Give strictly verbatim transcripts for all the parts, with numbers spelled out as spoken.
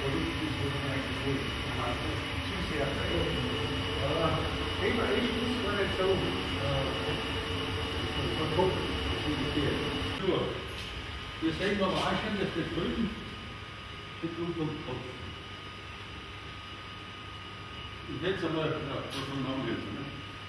Produkt ist, wo man eigentlich wohl zu sehr aber Thema ist, ist gar nicht so verkopft, wie es geht. Wir sehen aber auch schon, dass das drüben mit unserem Kopf. Und jetzt einmal, ja, davon haben wir jetzt, ne?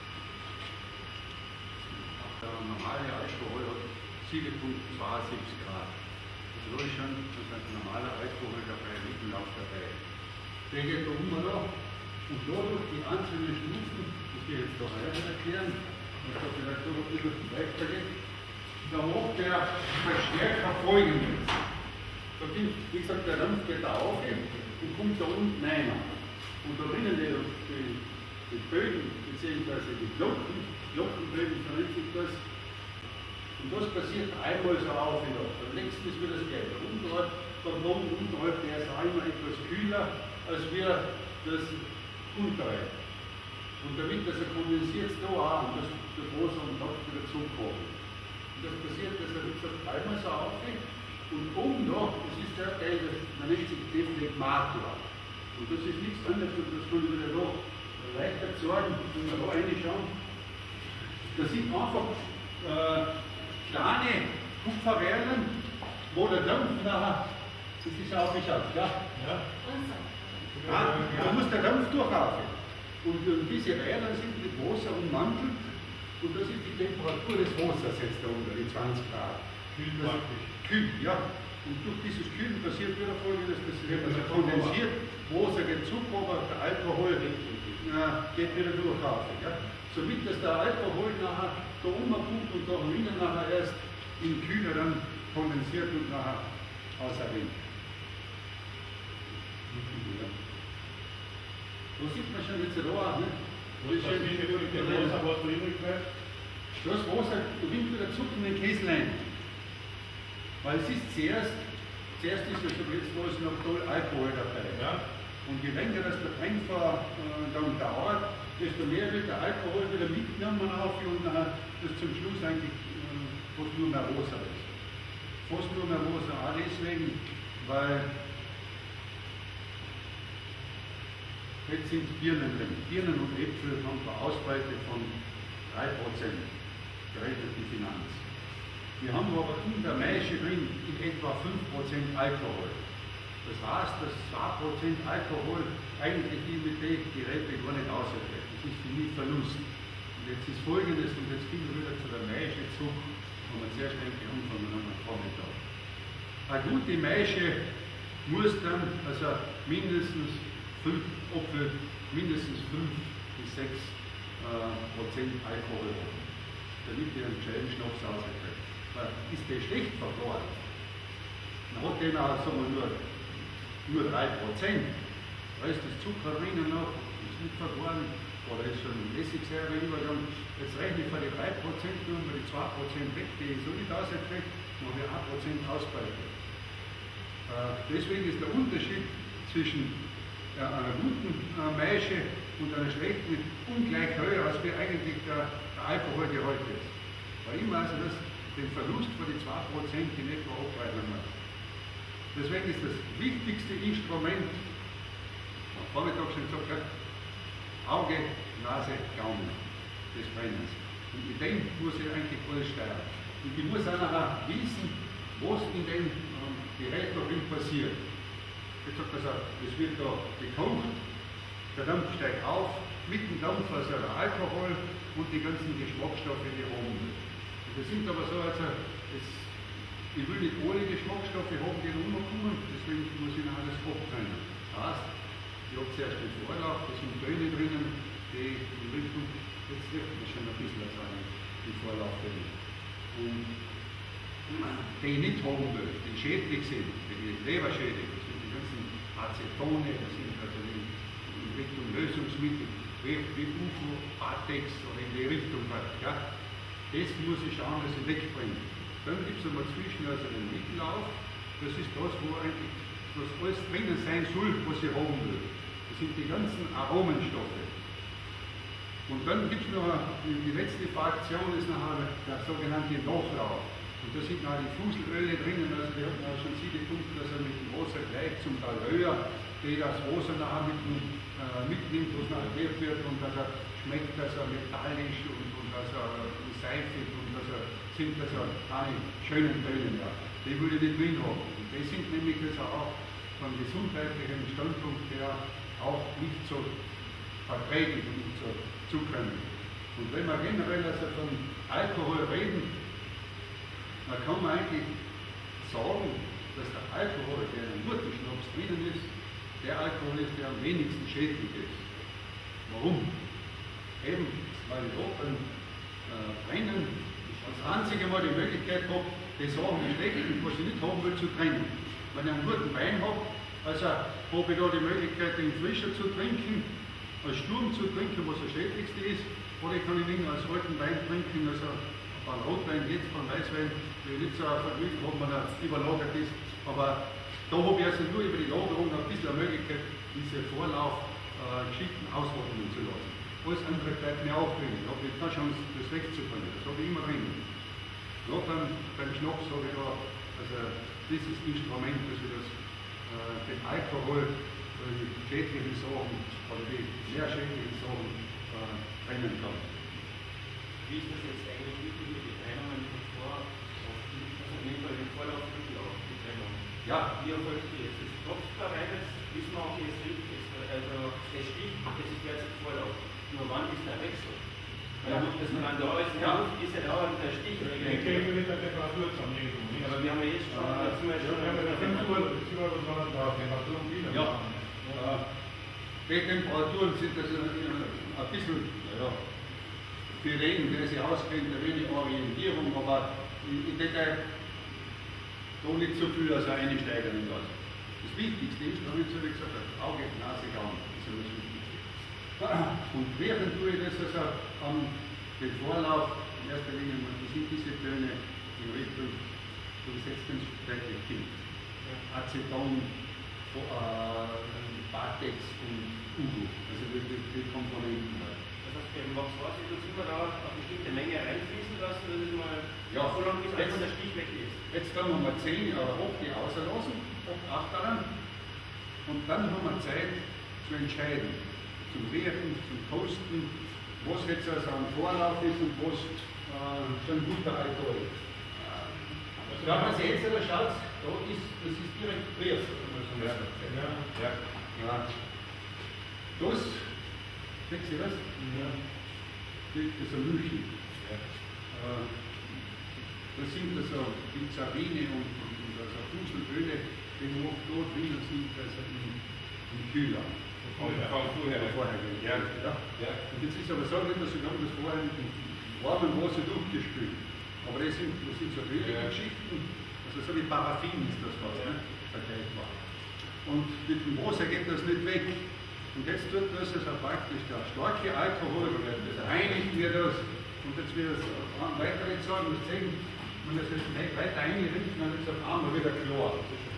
Der normale Alkohol hat sieben Komma zweiundsiebzig Grad. Das ist schon, das ist ein normaler Alkohol dabei, Mittellauf dabei. Der geht da um und da. Und dadurch die einzelnen Stufen, das gehe ich jetzt da rein erklären, was da vielleicht noch ein bisschen weitergeht, da macht der Verstärker folgendes. Da gibt, wie gesagt, der Dampf geht da auf und kommt da unten rein. Und da drinnen die, die, die Bögen, beziehungsweise die Glocken, Glockenbögen, so nennt sich das. Und das passiert einmal so auf und ab. Beim nächsten ist wieder das Gleiche. Unterhalb, beim Boden unterhalb, der ist auch immer etwas kühler, als wir das unterhalb. Und damit das kondensiert es da auch und das der große und dort wieder zukommt. Und das passiert, dass er, wie gesagt, einmal so aufgeht. Und oben da, das ist der Teil, man nennt sich Deflegmator. Und das ist nichts anderes, und das kann ich wieder da leichter zeigen, wenn wir da reinschauen. Das sind einfach äh, kleine Kupferröhren, wo der Dampf nachher, das ist aufgeschaut, ja? Ja. Ja, da muss der Dampf durchlaufen. Und, und diese Röhren sind mit Wasser ummantelt und das ist die Temperatur des Wassers jetzt da unter, die zwanzig Grad. Kühl praktisch. Kühl, ja. Und durch dieses Kühlen passiert wieder Folgendes, das wird also kondensiert, Wasser geht zu, aber der Alkohol na, geht wieder durchlaufen. Ja. Somit dass der Alkohol nachher da umkommt und da drinnen nachher erst im Kühler dann kondensiert und nachher außerrinnt. Da sieht man schon jetzt da auch, ne? Das Wasser bringt wieder Zucker in den Kessel ein. Weil es ist zuerst, zuerst ist es jetzt was noch toll Alkohol dabei. Ja? Und je länger das der Brenngefähr äh, dann dauert, desto mehr wird der Alkohol wieder mitgenommen auf und äh, das zum Schluss eigentlich äh, fast nur mehr Wasser ist. Fast nur mehr Wasser, auch deswegen, weil jetzt sind Birnen drin. Birnen und Äpfel haben eine Ausbeute von drei Prozent gerechneten Finanz. Wir haben aber in der Maische drin in etwa fünf Prozent Alkohol. Das heißt, dass zwei Prozent Alkohol eigentlich die mit den Geräten gar nicht ausreicht. Das ist für mich Verlust. Und jetzt ist Folgendes, und jetzt gehen wir wieder zu der Maische zurück, wo wir sehr schnell anfangen am Vormittag. Eine gute Maische muss dann also mindestens fünf Apfel, mindestens fünf bis sechs Prozent Alkohol haben, damit ihr einen schönen Schnaps rauskriegt. Weil ist der schlecht vergoren, dann hat der auch sagen wir, nur, nur drei Prozent. Da ist das Zucker drinnen noch, ist nicht vergoren, oder ist schon Essigsäure übergegangen. Jetzt rechne ich für die drei Prozent nur mal die zwei Prozent weg, die ich so nicht rauskriege, dann habe ich ein Prozent Ausbeute. Äh, deswegen ist der Unterschied zwischen ja, einer guten äh, Maische und einer schlechten ungleich höher, als wie eigentlich der, der Alkoholgehalt ist. Weil immer also das, den Verlust von den zwei Prozent in etwa abrechnen muss. Deswegen ist das wichtigste Instrument, am Vormittag schon gesagt hat, Auge, Nase, Gaumen des Brennens. Und mit dem muss ich eigentlich alles steuern. Und ich muss auch nachher wissen, was in dem ähm, Gerät noch passiert. Jetzt sagt er, es wird da gekocht, der Dampf steigt auf, mit dem Dampf also der Alkohol und die ganzen Geschmacksstoffe, die oben sind. Und das sind aber so, also, das, ich will nicht ohne Geschmacksstoffe haben, die rumkommen, deswegen muss ich noch alles abtrennen. Das heißt, ich habe zuerst den Vorlauf, da sind Töne drinnen, die in Richtung, jetzt wird das schon ein bisschen sein, die Vorlauf drin. Und die ich nicht haben will, die schädlich sind, die leberschädlich, das sind die ganzen Acetone, das sind also in, in Richtung Lösungsmittel, wie, wie Ufo, Patex oder in die Richtung halt, ja. Das muss ich schauen, dass ich wegbringe. Dann gibt es einmal zwischen also den Mittellauf, das ist das, wo eigentlich was alles drinnen sein soll, was ich haben will. Das sind die ganzen Aromenstoffe. Und dann gibt es noch, die letzte Fraktion ist nachher der sogenannte Nachlauf. Und da sind auch die Fuselöle drinnen, also wir hatten auch schon Sie gefunden, dass er mit dem Wasser gleich zum Teil höher, die das Wasser nachher mit dem, äh, mitnimmt, was nachher geklärt wird und dass er schmeckt, dass er metallisch und, und dass er seifig und dass er sind, dass er eine schönen Töne hat. Die würde ich nicht drin haben. Und die sind nämlich also auch von gesundheitlichem Standpunkt her auch nicht so verträglich und nicht so zukömmlich. Und wenn wir generell also von Alkohol reden, dann kann man eigentlich sagen, dass der Alkohol, der in einem guten Schnaps drinnen ist, der Alkohol ist, der am wenigsten schädlich ist. Warum? Eben, weil ich auch beim äh, Brennen das einzige Mal die Möglichkeit habe, die Sachen, die schlechten, was ich nicht haben will, zu trennen. Wenn ich einen guten Wein habe, also habe ich da die Möglichkeit, den frischer zu trinken, als Sturm zu trinken, was das Schädlichste ist, oder ich kann ihn als alten Wein trinken, also ein Rotwein, jetzt von Weißwein, will nicht so ein Vergnügen haben, wenn er überlagert ist, aber da habe ich also nur über die Lagerung ein bisschen eine Möglichkeit, diese Vorlaufgeschichten äh, austrocknen zu lassen. Alles andere bleibt mir auch drin. Ich habe nicht keine Chance, das wegzukommen. Das habe ich immer drin. Ja, beim, beim Schnaps habe ich da also dieses Instrument, dass ich das, äh, den Alkohol, äh, die schädlichen Sachen oder die mehr schädlichen Sachen äh, trennen kann. Wie ist das jetzt eigentlich üblich mit den Trennungen bevor, also in dem Fall den Vorlauf Rücklauf, die Trennung? Ja. Wie erfolgt die jetzt? Das tropft da rein, jetzt wissen wir auch, es riecht, also es sticht, das ist jetzt Vorlauf. Nur wann ist der Wechsel? Ja. Dass man dann da ist, ja. Ist ja dauernd der Stich. Ich denke mit der Temperatur zusammen irgendwo. Aber wir haben ja jetzt schon, äh, jetzt sind wir schon ja, wir haben fünf Uhr, da Temperatur und wieder. Ja. Ja. Die Temperaturen sind also ein bisschen, ja, wir reden, der sich auskennt, ein wenig Orientierung, aber ich denke, da nicht so viel als einsteigen in das. Das Wichtigste ist, habe ich so gesagt, Auge, Nase, Gaumen. Das ist das Wichtigste. Und während tue ich das also am den Vorlauf, in erster Linie, das sind diese Töne in Richtung, du setzt den deutlich Kind. Aceton, äh, Batex und Uhu, also die, die, die Komponenten halt. Das heißt, beim Max Horst ist uns immer da eine bestimmte Menge reinfließen lassen, dass es mal ja, so lange bis einfach der Stich weg ist. Jetzt können wir mal zehn Jahre hoch die auslassen, auf acht daran, und dann haben wir Zeit zu entscheiden, zum Riechen, zum Toasten, was jetzt also ein Vorlauf ist und was äh, schon guter Alkohol ist. Wenn man sich jetzt da schaut, da ist, das ist direkt Brief. Ja, ja, ja. Ja. Das, seht ihr das? Ja. Das ist ein Milchchen. Ja. Äh, das sind also Pizzarine und, und, und also Fuselöle, die noch dort drinnen sind, also im, im Kühler. Oh, ja. Vorher. Vorher. Ja. Ja. Ja. Und jetzt ist aber so, dass wir haben das vorher mit dem warmen Wasser durchgespült. Aber das sind, das sind so höhere ja. Geschichten, also so wie Paraffin ist das was, ja. Ne? Vergleichbar. Und mit dem Wasser geht das nicht weg. Und jetzt tut das also praktisch der starke Alkohol, das reinigt mir das. Und jetzt wird es weiter nicht sagen, das sehen, wenn das jetzt nicht weiter einringt, dann ist es auf einmal wieder klar.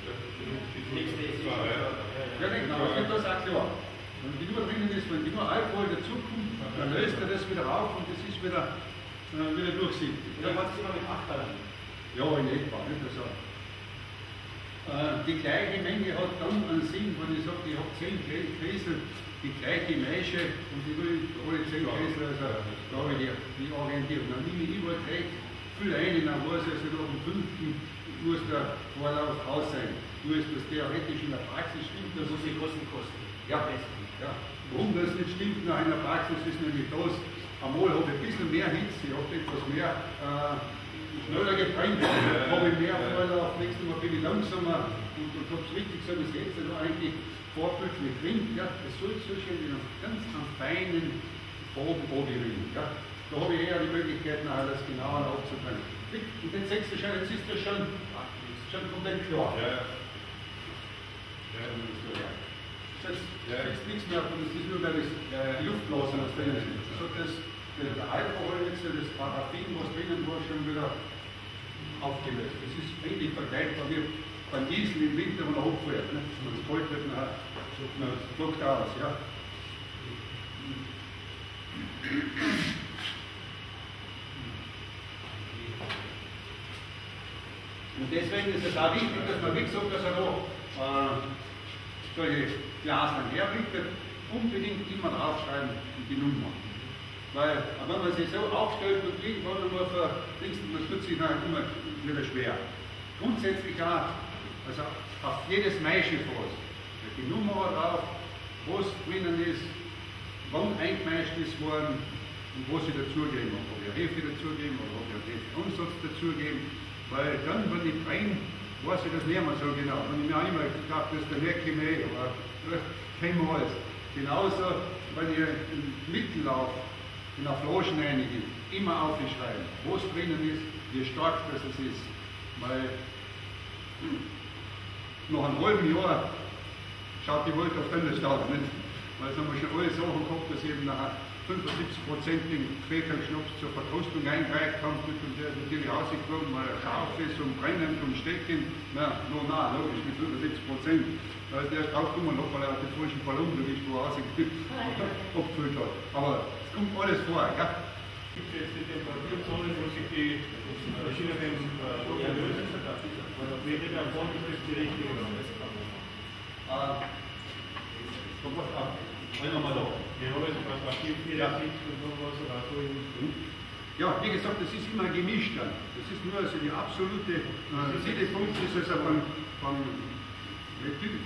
Ja, genau, dann wird das auch klar. Wenn die nur drinnen ist, wenn die nur Alkohol dazukommt, dann löst er das wieder auf und das ist wieder, äh, wieder durchsichtig. Ja, was ist immer mit acht daran? Ja, in etwa, nicht so. Äh, die gleiche Menge hat dann einen Sinn, wenn ich sage, ich habe zehn Gläser, die gleiche Maische und ich will alle zehn Gläser, also da habe ich die, die Orientierung. Dann nehme ich überall gleich viel ein, dann weiß ich, also da am fünften muss der Vorlauf aus sein. Nur ist das theoretisch in der Praxis stimmt, das muss die Kosten kosten. Ja, ja. Warum das nicht stimmt nach einer Praxis ist nämlich das, einmal habe ich ein bisschen mehr Hitze, ich habe etwas mehr äh, schneller gebrannt, ja, habe ich mehr Vorlauf, nächstes Mal bin ich langsamer und, und habe es richtig so bis jetzt also eigentlich vorbildlich drin. Ja, es soll so schön in einem ganz einen feinen Bogen oben ja. Da habe ich eher die Möglichkeit, nachher das genauer aufzubrennen. Und jetzt siehst du schon, jetzt ist das schon, schon komplett klar. Ja. Ja, das ist, ja. Das ist nichts mehr, das ist nur mehr das ja, Luftblasen, was drin ist. So das, der Alkohol jetzt, das Paraffin, was drinnen war, schon wieder aufgelöst. Das ist ähnlich vergleichbar wie beim Diesel im Winter, wenn er hochfährt. Ne? Wenn es kalt wird, dann flockt er aus. Ja. deswegen ist es auch wichtig, dass man, wie gesagt, dass er da äh, solche Glaseln herbringt, unbedingt immer draufschreiben die Nummer. Weil, wenn man sich so aufstellt und kriegt, kann man nur für Dings, man tut sich dann immer wieder schwer. Grundsätzlich auch, also auf jedes Maischefass, die Nummer drauf, was drinnen ist, wann eingemeischt ist worden und was ich dazugegeben habe. Ob ich eine Hälfte dazugegeben oder ob ich einen Hälfte Ansatz dazugegeben, weil dann, wenn ich rein, weiß ich das nicht mehr so genau. Wenn ich mir einmal gedacht habe, das merke ich mir, aber kein Mal. Genauso, wenn ich im Mittellauf in der Flasche reingehe, immer aufschreiben, was drinnen ist, wie stark das ist. Weil hm, nach einem halben Jahr schaut die Welt auf den Staub nicht. Weil es haben wir schon alle Sachen gehabt, dass eben nach fünfundsiebzig Prozent den Quäkerschnaps zur Verkostung eingereicht haben, und der ist natürlich rausgekommen, weil er scharf ist und brennend und steckend. Na, no, na, logisch, mit fünfundsiebzig Prozent. Da ist der erst draufgekommen, noch weil er den falschen Ballon erwischt, wo er abgefüllt hat. Aber es kommt alles vor, ja? Gibt es jetzt die Temperaturzone, wo sich die verschiedenen Stoffe lösen? Welche davon ist das die richtige? Kommt was ab. Bringen wir mal da. Ja, aber es war vierundsiebzig und sowas oder so. Ja, wie gesagt, das ist immer gemischt dann. Das ist nur also die absolute äh, Siedepunkt, ist also beim, beim Ethyl,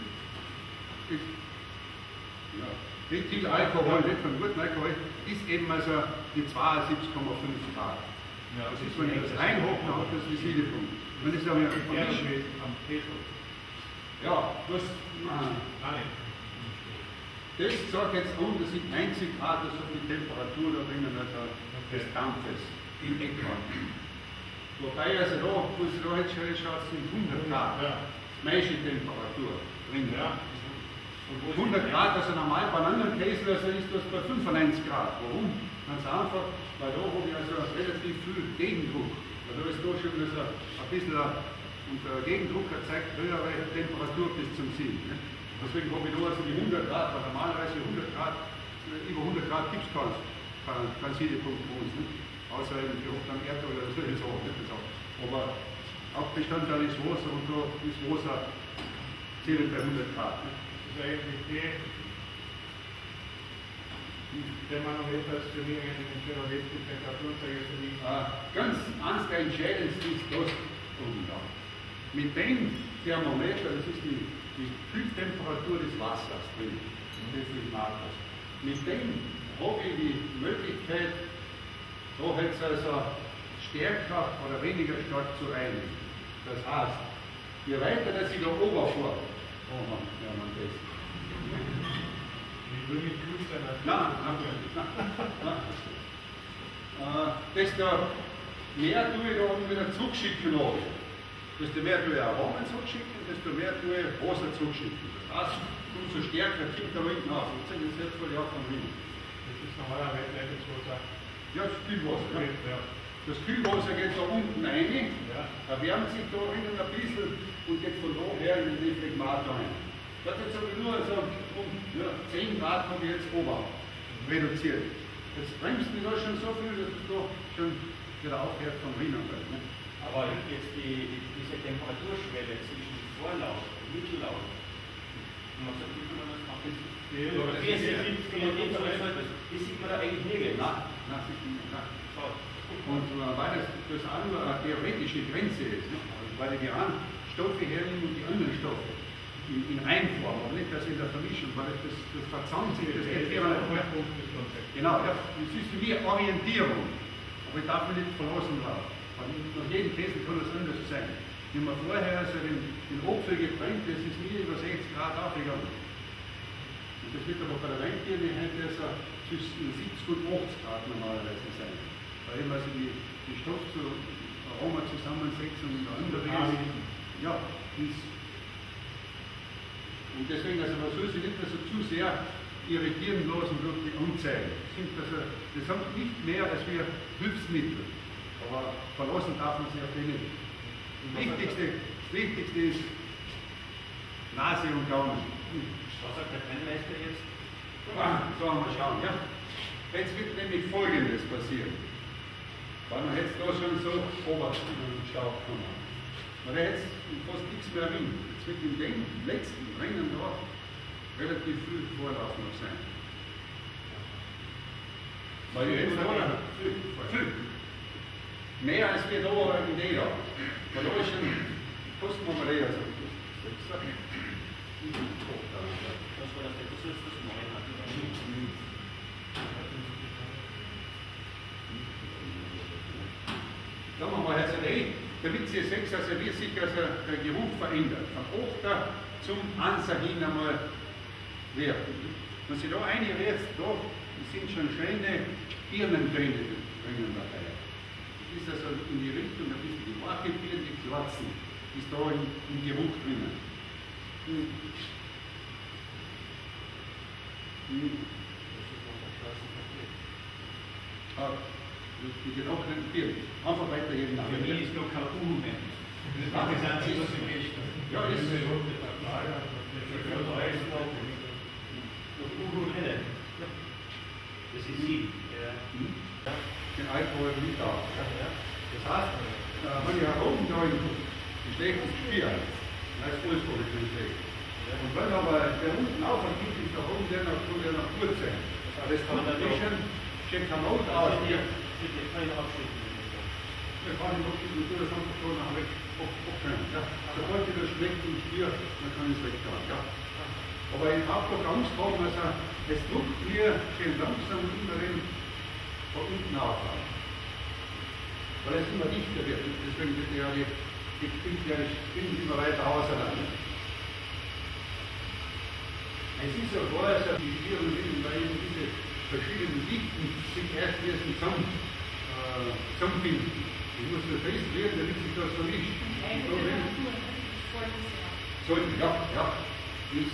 ja, Ethylalkohol, nicht vom guten Alkohol, ist eben also die zweiundsiebzig Komma fünf Grad. Ja, das ist, wenn ich das reinhocken, dann hat das die Siedepunkt. Wenn ich es aber vermischt, am Petrol. ja, das, äh, das sagt jetzt an, das sind neunzig Grad, das ist die Temperatur da drinnen also des Dampfes in etwa. Wobei also da, muss ich da jetzt schon schauen, sind hundert Grad, ja. Maischetemperatur drin. Ja. hundert Grad, also normal bei einem anderen Käse also ist das bei fünfundneunzig Grad. Warum? Ganz einfach, weil da habe ich also relativ viel Gegendruck. Also da ist da schon also ein bisschen unter Gegendruck erzeugt höhere Temperatur bis zum Ziel. Ne? Deswegen habe ich da also die hundert Grad, weil normalerweise hundert Grad, über hundert Grad gibt es keinen kein, kein Siedepunkt bei uns. Nicht? Außer eben die am Erdöl oder solche Sachen. Nicht? Aber Hauptbestandteil ist Wasser und da ist Wasser zählen bei hundert Grad. Nicht? Das ist eigentlich die, der Manometer ist für mich eigentlich ein schöner Weg, die Temperaturzeiger für mich. Ah, ganz eins der entscheidendsten ist das oben da. Mit dem Thermometer, das ist die die Kühltemperatur des Wassers drin, des Markers. Mit dem habe ich die Möglichkeit, da jetzt also stärker oder weniger stark zu reinigen. Das heißt, je weiter dass ich da oben fahre, oh man, ja man das. Ich will nicht kühl sein als Nein, nein, nein. Äh, desto mehr tue ich da unten wieder zurückschicken lassen. Desto mehr tue ich auch Rahmen zurückschicken, desto mehr tue ich Wasser zurückschicken. Das heißt, umso stärker kommt der Wind nach. Ich zeige das jetzt mal auch vom Wind. Das ist normalerweise Leitungswasser. Ja, das Kühlwasser. Ja. Ja. Das Kühlwasser geht da unten rein, Ja. erwärmt sich da innen ein bisschen und geht von da her in den Phlegmator rein. Das jetzt habe ich nur also um ja, zehn Grad habe ich jetzt ober reduziert. Jetzt bremst mich da schon so viel, dass es da schon wieder aufhört vom Rinnen. Ne? Aber jetzt die, die, diese Temperaturschwelle zwischen Vorlauf und Mittellauf, man sagt, wie kann man das machen? Ja, Oder das wie ist ja- die sieht man da eigentlich nirgends. Nein, nein, sieht man nicht. Nein. Schau. Und äh, weil das, das auch nur eine theoretische Grenze ist, ne? Weil ich die einen Stoffe hernehmen und die anderen Stoffe in, in Reinform, aber nicht das in der Vermischung, weil das, das verzahnt sich, das geht hier nicht. Genau, ja, das ist für mich Orientierung, aber ich darf mich nicht verlassen laufen. Nach jedem Käse kann das anders sein. Wenn man vorher also den, den Apfel gebrannt, das ist nie über sechzig Grad aufgegangen. Und das wird aber bei der Weinbirne heute also zwischen siebzig und achtzig Grad normalerweise sein. Weil eben also die, die Stoff zu Aroma zusammensetzen und der andere ist. Ja, ist. Und deswegen, also man soll sich nicht also zu sehr irritieren lassen durch die Anzeige. Das, sind also, das haben nicht mehr als wir Hilfsmittel. Aber verlassen darf man sich auf die nicht. Das Wichtigste, Wichtigste ist Nase und Gaumen. Was sagt der Brennmeister jetzt? Ah, so haben wir schauen. Ja. Jetzt wird nämlich Folgendes passieren. Weil wir jetzt da schon so Oberstaub kommen. weil er jetzt fast nichts mehr will. Jetzt wird in dem letzten Rennen da relativ viel Vorlauf noch sein. Weil jetzt da viel, viel. Mehr als wir da in der Jahr. Weil da ist schon fast mal mehr als Das war das letzte, das neue hatte. Sagen wir mal, Herr Seré, damit Sie sechs, also wie sich also der Geruch verändert. Vom Achter zum Anser hin einmal wird. Wenn Sie da reinrührt, da sind schon schöne Birnentöne drinnen dabei. Das ist also in die Richtung, ein bisschen die wache Birne, die schwarzen, ist da im, im Geruch drinnen. Hm. Hm. Ah, die getrockneten Birnen. Einfach weitergeben. Für mich ist noch kein U mehr. Das ist das Einzige, was ich möchte. Ja, das ist. Das ist sie. Den Alkohol nicht auf. Das heißt, wenn ich herum da in schlechten Spiel, dann ist alles voll schlecht. Und wenn aber der unten auch ein Kind ist, da oben der noch, der noch gut sein. Das kann man schon, schon kein Not aus. Bitte, keine Abschnitte. Wir fahren noch die Kultur, das einfach so nach weg abkönnen. Ja. Sobald ich das schmeckt und spüre, dann kann ich es wegfahren. Ja. Aber ich habe doch Angst haben, also es druckt mir schön langsam immer den von unten auffahren. Weil es immer dichter wird. Deswegen wird ja die, die Spinne immer weiter auseinander. Es ist ja klar, dass die Tiere sind, weil eben diese verschiedenen Dichten sich erst erst zusammen, äh, zusammenfinden. Ich muss das fest werden, damit sich das vermischt. So, sollten, ja, ja. Ist,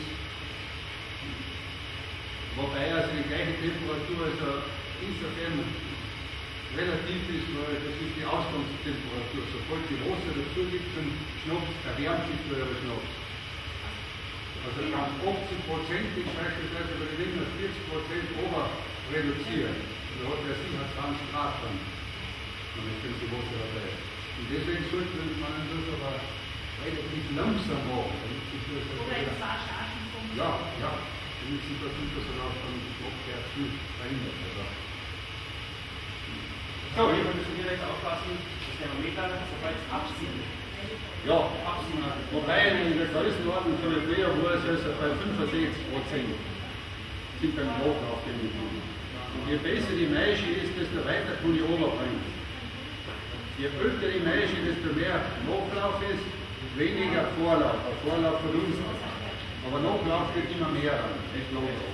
wobei also die gleiche Temperatur also insofern relativ ist, weil das ist die Ausgangstemperatur. Sobald die Wasser dazu gibt zum Schnaps, erwärmt sich der Schnaps. Also kann achtzig Prozent beispielsweise bei den Ländern vierzig Prozent ober reduzieren. Da hat er siebenundzwanzig Grad dann. Und jetzt sind die Wasser dabei. Und deswegen sollte man das aber relativ langsam machen. Oder in zwei Chargen vom Ja, ja. Damit sich das Untersalauf dann abwärts viel verändert. Also. So, hier müssen wir direkt aufpassen, das Thermometer, sobald es absinkt. Ja, wobei in der Größenordnung von der Früher war es also bei fünfundsechzig Prozent sind beim Nachlauf definitiv. Und je besser die Maische ist, desto weiter kann ich runterbringen. Je älter die Maische, desto mehr Nachlauf ist, weniger Vorlauf. Der Vorlauf verdunstet. Aber Nachlauf wird immer mehr an. Nicht logisch.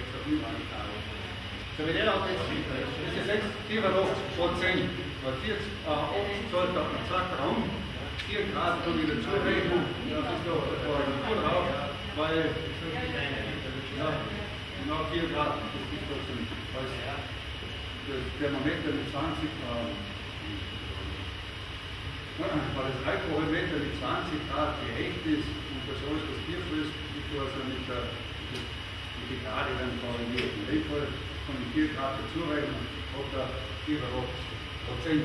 So, wenn der auch jetzt, das ist jetzt vierundachtzig Prozent, bei vierzig, achtzig zahlt auf den Zack Raum. vier Grad kann ich dazu rechnen, das ist doch Temperatur drauf, weil ja, genau vier Grad, das ist doch so, weil das Thermometer mit zwanzig Grad, weil das Alkoholmeter mit zwanzig Grad gerecht ist und das alles, was Bier frisst, ist also mit der, mit der Grade dann variiert. In dem Fall kann ich vier Grad dazu rechnen, hat er vierundachtzig Prozent.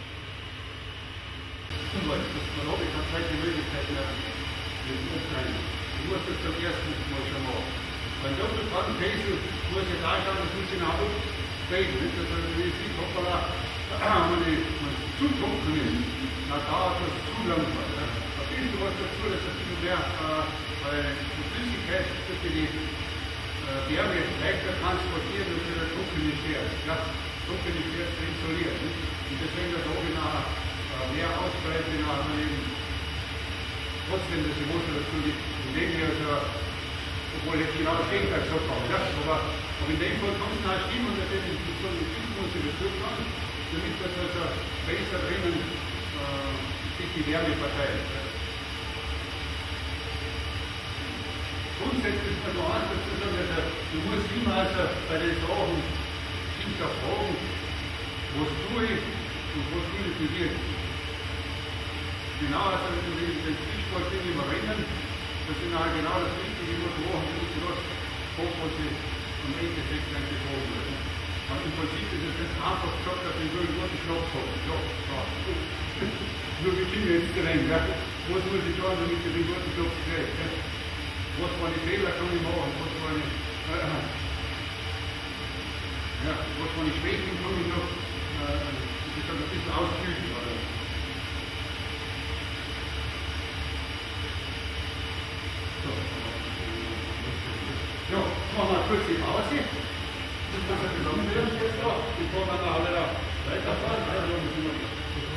Man habe ich keine zweite Möglichkeit mehr mit dem Umteilen. Ich muss das zum ersten Mal schon machen. Beim Doppelquadenkäse muss ich da schauen, das muss ich nach oben treten. Das ist also wie sie hoppala, wenn ich zu trocken ist, dann dauert das zu langsam. Da fehlt was dazu, dass das viel mehr, weil die Flüssigkeit, dass die Wärme leichter transportiert und für das trockene Schwert. Das trockene Schwert zu isolieren. Und deswegen das auch nachher mehr ausbreiten, aber eben trotzdem das Wasser dazu gibt. In dem hier also, obwohl jetzt genau das Gegenteil gesagt habe, ja, aber, aber in dem Fall kann es auch stimmen, dass das in so eine Kühlmusse dazu kann, damit das also besser drinnen äh, sich die Wärme verteilt. Grundsätzlich ist man noch eins dazu sagen, also, du musst immer also bei den Sachen hinterfragen, was tue ich und was tue ich für dich. Genau, also wenn du den Stichwort immer rennen, das ist halt genau das Richtige, was du machen musst, du das Fokus am Endeffekt dann getroffen wird. Aber im Prinzip ist es jetzt einfach gesagt, dass ich nur einen guten Knopf habe. Ja, ja. Nur wir können jetzt rein, ja. Was muss ich tun, damit ich den guten Job kriege? Ja? Was für eine Fehler kann ich machen? Was für eine, äh, ja, was für eine Schwächen kann ich noch äh, ich kann ein bisschen ausfügen? Oder? So. Ja, jetzt machen wir eine kurze Pause. Das muss ja genommen werden jetzt da. Bevor wir da alle da weiterfahren. Ja, da müssen wir.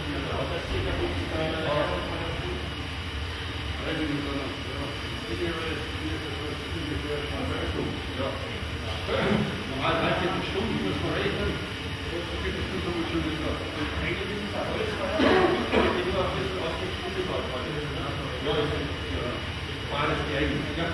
Normal dreizehn Stunden muss man rechnen. So geht es schon schon wieder. Eigentlich ist es auch alles ich bin auch ein bisschen ausgesprochen. Ja, war das die eigentlich. Ja.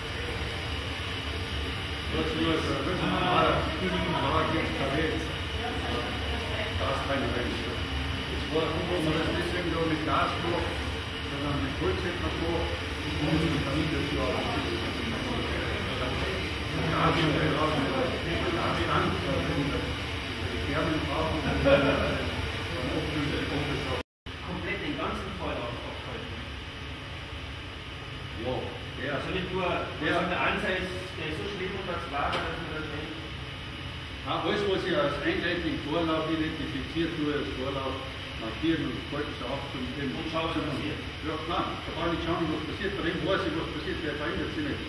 Das ist nur so ein normaler Tag jetzt da jetzt. Da ist keine Mensch. Oder gucken wir das deswegen nur mit Gas durch, sondern mit Holz hätten wir vor, und mit Familie zu arbeiten. Gas und Gas und Gasstand, die Wärme brauchen und komplett den ganzen Fall aufhalten. ja, der Also nicht nur, der an der einen Seite ist, der ist so schlimm und das war, dass man das nicht. alles, was ich als einleitenden Vorlauf identifiziert tue, als Vorlauf markieren und halten es auf zum Und schauen, was passiert. Ja, nein, da kann ich nicht schauen, was passiert. Drin weiß ich, was passiert, der verändert sich nicht.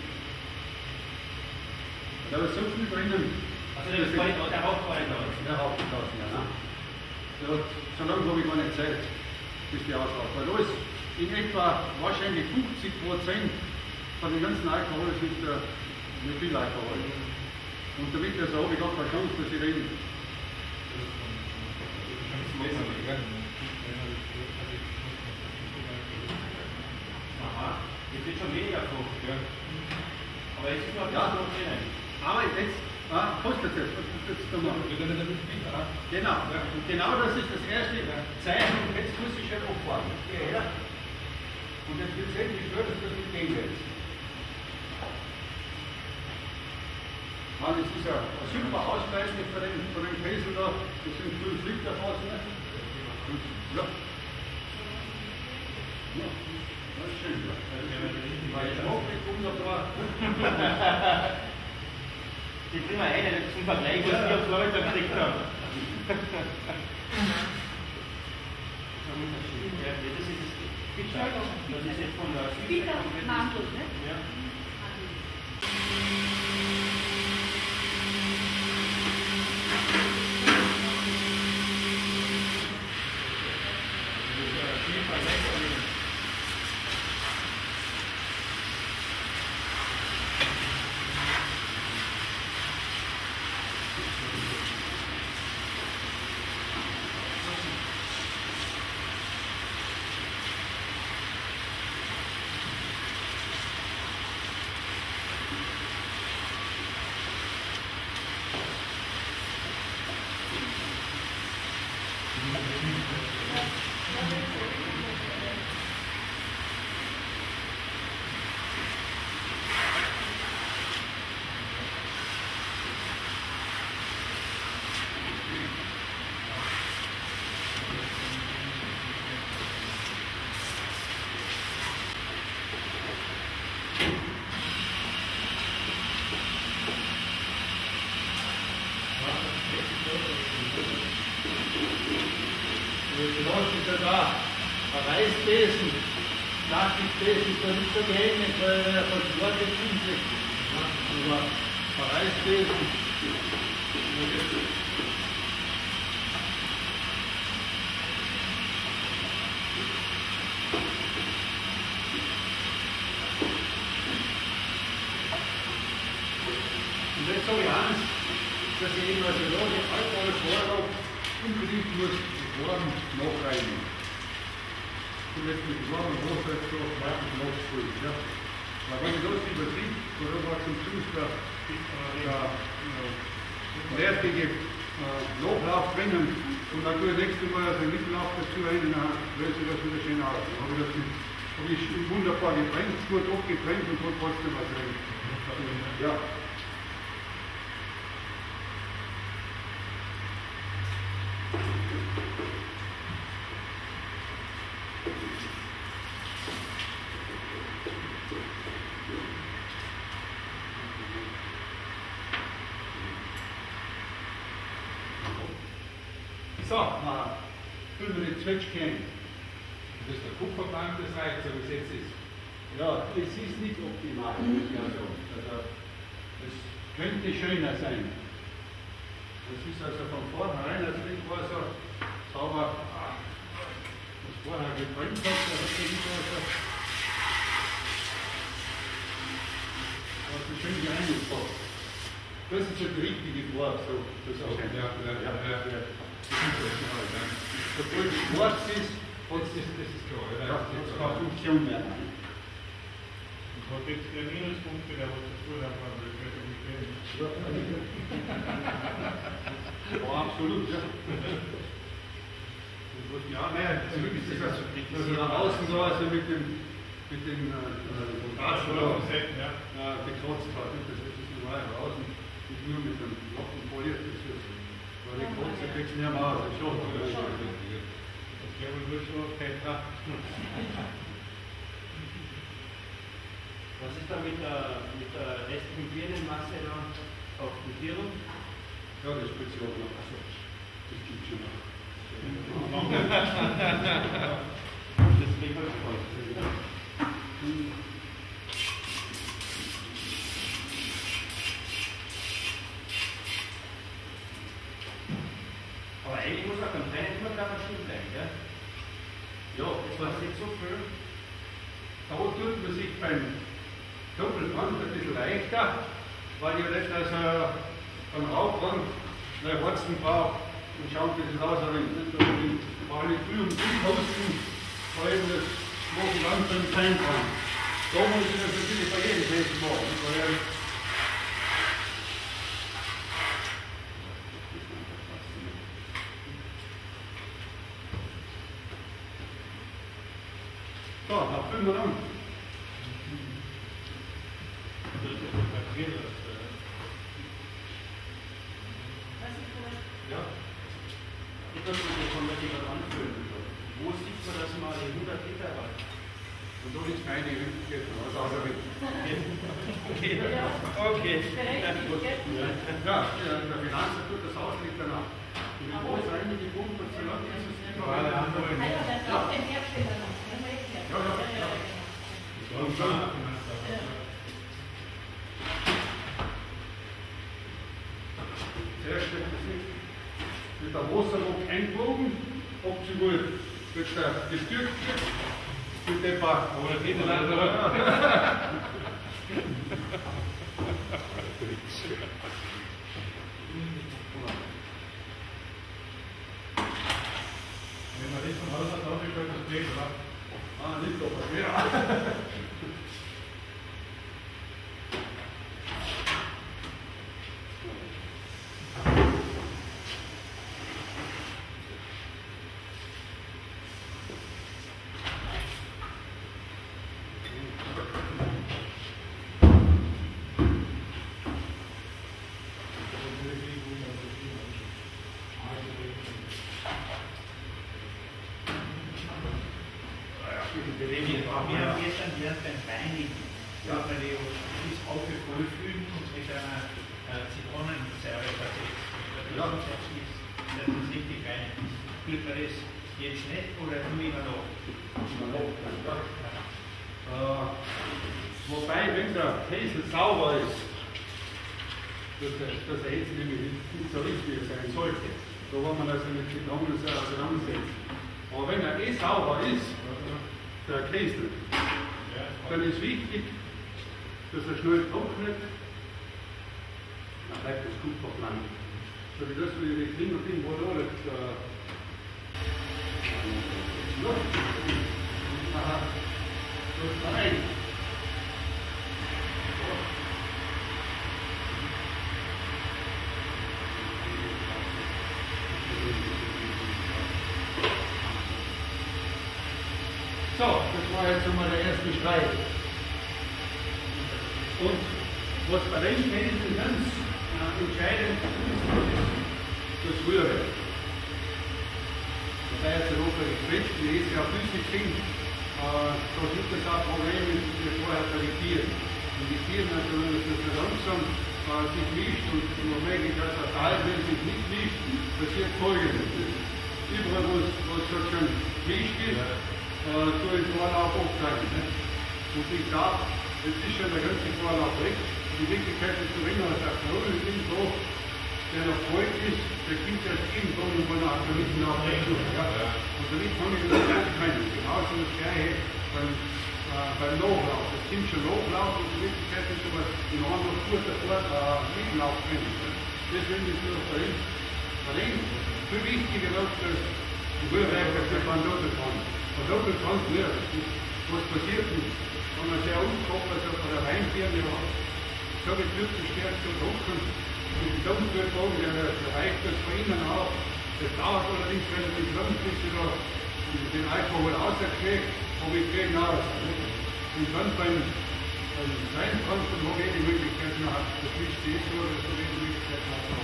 Da ist so viel drinnen. Also der, ist der Hauptqualität. Der Hauptqualität, ja. Nein. Der hat, so lange habe ich gar nicht Zeit, bis die ausläuft. Weil da ist in etwa wahrscheinlich fünfzig Prozent von den ganzen Alkohol ist der Methylalkohol. Und damit das habe ich gar keine Chance, dass ich rede. Aha, jetzt wird schon weniger Frucht. Ja. Aber jetzt ist noch Ja. Frucht drinnen. Aber jetzt, ah, kostet es, was kostet es da noch? Genau, und genau das ist das erste Zeichen, und jetzt muss ich schon auffahren. Ja. Und jetzt wird sehen, wie schwer das mit dem ist. Das ist ja ein super Ausgleich von den, von den Käse da, das sind fünf Liter fast, ne? Und, ja. Ja, das ist schön. Weil ich auch nicht wunderbar. Die bringen wir eine zum Vergleich, was wir auf Florida gekriegt haben. Ja, das ist das Bitter. Das ist jetzt von der Bitter Mandel, ne? Ja. Reisbesen, Plastikbesen, das ist so geändert, weil er von Wort jetzt hinlegt. Aber Reisbesen. Und jetzt habe ich Angst, dass ich eben also da den Alkoholvorrat unbedingt muss warm nachreinigen. Zum Beispiel mit warmem Wasser so warm nachspülen. Ja. Aber wenn ich das übertreibe, oder war zum Schluss der, der äh, fertige äh, Nachlauf drinnen und dann tue ich nächstes Mal also einen Mittellauf dazu rein und dann löse ich das wieder schön aus. Dann habe ich das mit, habe ich wunderbar getrennt, gut abgetrennt und hat trotzdem was drin. Ja. So, na, füllen wir die Zwetschgen. Das ist der Kupferplan, das reicht, so wie es jetzt ist. Ja, es ist nicht optimal, muss ich ja sagen. Also, es könnte schöner sein. Das ist also von vornherein, das nicht war so sauber, das vorher gebrannt hat, das ist also, also schön gereinigt war. Das ist ja die richtige Farbe, so zu sagen. Ja, ja, ja, ja. ja. Sobald es schwarz ist, Das ist, das ist klar, ja. hat es keine Funktion mehr. Ich habe jetzt der Minuspunkte, der was dazu haben, aber das wird nicht gehen. Ja, absolut, ja. Ja, nein, zurück ist das, also nach außen da, also mit dem, mit dem, äh, Gas oder Ja. äh, gekratzt hat, das ist normal nach außen, nicht nur mit dem Lappen poliert, das ist, weil die Kratzer kriegst du nicht mehr aus, das ist schon. Ja, aber nur schon auf Petra. Was ist da mit der, mit der restlichen Birnenmasse da auf dem Tieren? Ja, das ist speziell noch. Also, das gibt schon noch. Das klingt halt voll. Aber eigentlich muss man beim Trennen immer gleich stehen bleiben, gell? Ja, Das war nicht so viel. da tut man sich beim Doppelbrand ein bisschen leichter, weil ich nicht also beim Rauchbrand gleich Warzen brauche und schaut, wie es rausrennt. Vor allem früh um fünf Posten, weil eben das große Land dann sein kann. Da muss ich das natürlich bei jedem Test machen. Weil so, nach fünf Minuten. Ja. Ich würde mich von der jemand anfühlen. Wo sieht man das mal in hundert Liter rein? Und da ist meine Hüfte aus Außerwind. Okay. Okay. Ja, der Finanzer tut das aus, liegt danach. Und die große einige Pumpe zu lang ist es immer Alle weiter. anderen. Ah ja, dann braucht den Hersteller noch. Ja, Ja, ja, ja. Und dann, Zuerst wird das nicht mit der Wasserrock eingewogen, ob sie wohl wird der gestürzt wird, mit dem Bach. oder die Niederlande. Wenn man nicht vom Haus aus aufgestellt ist, geht, oder? Ah, nicht so schwer. Wir haben gestern erst beim Training Gabriel ist aufgefüllt und mit einer äh, Zitronensäure versetzt. Ja. Das ist, das ist richtig rein. Tut man das jetzt nicht oder nur immer noch? Äh, wobei, wenn der Käse sauber ist, dass der, dass der Käse nämlich nicht so richtig sein sollte. Da wollen wir also mit Zitronensäure zusammensetzen. Aber wenn er eh sauber ist, der Käse, dann ist wichtig, dass er schnell trocknet, dann bleibt das gut verblankt. So wie das, wie die Klinge drin, wo da nicht äh, Luft. Aha. Luft rein. So, das war jetzt einmal der erste Streit. Und was bei dem Käse ganz äh, entscheidend ist, das Rühren. Das heißt, der Opa gequetscht, die ist ja flüssig drin. Äh, da gibt es auch Probleme, die wir vorher verritieren. Und die Tieren, also wenn das so langsam äh, sich mischt und womöglich das Teil, wenn sich nicht mischt, passiert Folgendes. überall, wo es, wo es dort schon Licht ist, äh, so in Vorlauf aufteilen. Ne? Und ich sage, jetzt ist schon der ganze Vorlauf weg. Die Wirklichkeit ist so immer, dass der Knoten irgendwo, der noch voll ist, der kommt erst irgendwo und von nach der Mitte nach rechts. Ja? Und damit fange ich das gleich rein. Genauso das gleiche beim, äh, beim Nachlauf. Das kommt schon Nachlauf und die Wirklichkeit ist aber in einem noch gut davor äh, Mitlauf drin. Deswegen ist nur darin, darin viel wichtiger läuft das Rührwerk als beim Doppelfang. Beim Doppelfang, ja, was passiert ist, wenn man sehr umkoppelt hat oder reinbieren, ja, so wie Glück zu stärkt zu trocken, mit dem Dumpfdurchbogen, der, der reicht das von innen auf. Das dauert allerdings relativ lang, bis sie da den Alkohol ausschlägt, aber ich kriege aus. Und dann beim, beim Reinfranken habe ich die Möglichkeit noch, das Wichtigste ist so, dass ich die Möglichkeit habe.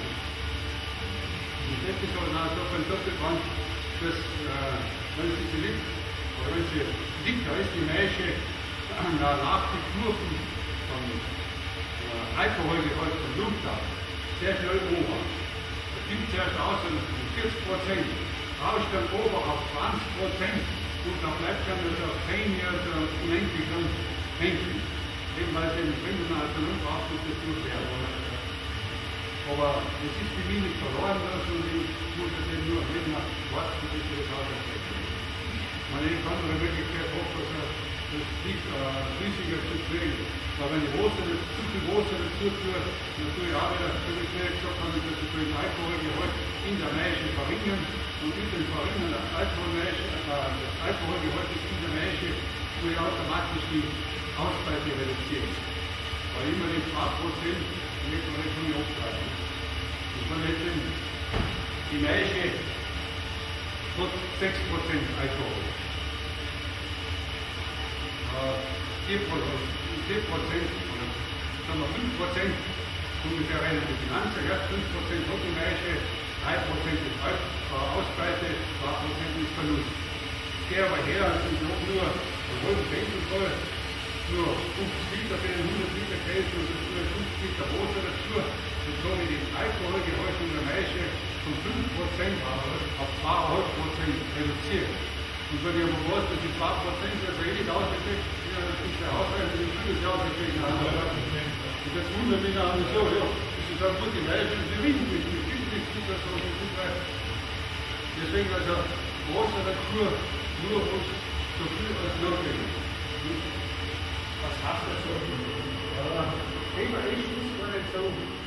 Und das ist aber auch so beim Doppelfang, dass, äh, wenn sie sie liegt, oder wenn sie liegt, da ist die Maische nach den Kurven von äh, Alkoholgehalt von Luftdach sehr schnell ober. Das gibt zuerst aus um vierzig Prozent, rauscht dann ober auf zwanzig Prozent und dann bleibt dann das auf zehn Jahre so unendlich lang hängen. Eben weil sie im Trinken als der Luft auf das durchwerden. Aber es ist die Mine verloren lassen und ich muss es eben nur wenn man warten, bis wir das auserkennen. Meine andere Möglichkeit hoffe, dass das nicht äh, flüssiger zu kriegen. Aber wenn ich Wasser, zu viel Wasser dazu tue, dann tue ich auch wieder, so wie ich vorher gesagt habe, dass ich den Alkoholgehalt in der Maische verringern und mit dem Verringern der Alkoholmaische, äh, des Alkoholgehaltes in der Maische tue ich automatisch die Ausbeute reduzieren. Weil immer die zwei Prozent legt man nicht von mir abtreiben. Und dann hätte die Maische hat sechs Prozent Alkohol. vier Prozent oder sagen wir fünf Prozent ungefähr rein in die Finanzen, ja, fünf Prozent hat die Maische, drei Prozent ist Ausbeute, zwei Prozent ist Verlust. Ich gehe aber her und ich habe nur einen halben Benzin voll, nur fünfzig Liter für den hundert Liter Käse und das nur fünfzig Liter Wasser dazu. Jetzt habe ich den Alkoholgehalt in der Maische von fünf Prozent auf zwei Komma fünf Prozent reduziert. Und wenn ich aber weiß, dass die zwei Prozent also jedes ausgekriegt, das ist der Haushalt, das ist vieles ausgekriegt. Und das wundert mich auch so, ja, das ist auch gut, die Maische, die riechen nicht, die gibt nichts, die das so gut weiß. Deswegen also Wasser dazu, nur uns so viel als möglich. Was hast du so? Ja, ich muss gar nicht so.